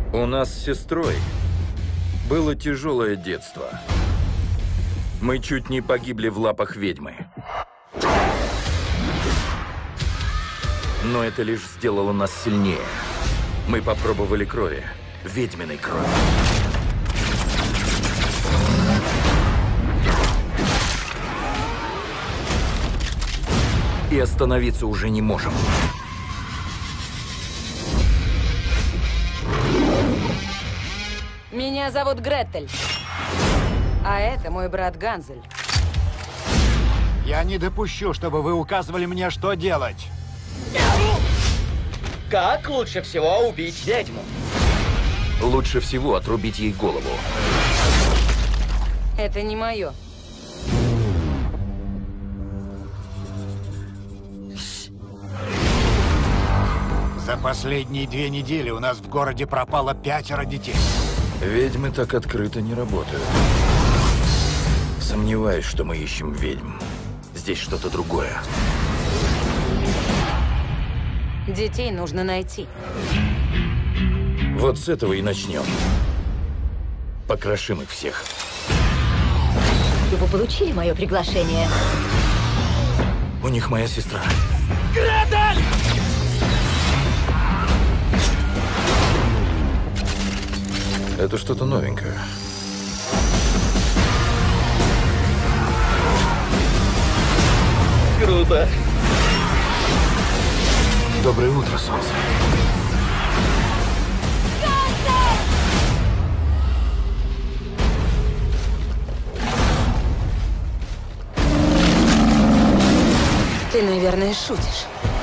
У нас с сестрой было тяжелое детство. Мы чуть не погибли в лапах ведьмы. Но это лишь сделало нас сильнее. Мы попробовали крови, ведьминой крови. И остановиться уже не можем. Меня зовут Гретель. А это мой брат Ганзель. Я не допущу, чтобы вы указывали мне, что делать. Как лучше всего убить ведьму? Лучше всего отрубить ей голову. Это не мое. За последние 2 недели у нас в городе пропало 5 детей. Ведьмы так открыто не работают. Сомневаюсь, что мы ищем ведьм. Здесь что-то другое. Детей нужно найти. Вот с этого и начнем. Покрошим их всех. Вы получили мое приглашение? У них моя сестра. Гретель! Это что-то новенькое. Круто. Доброе утро, солнце. Ты, наверное, шутишь.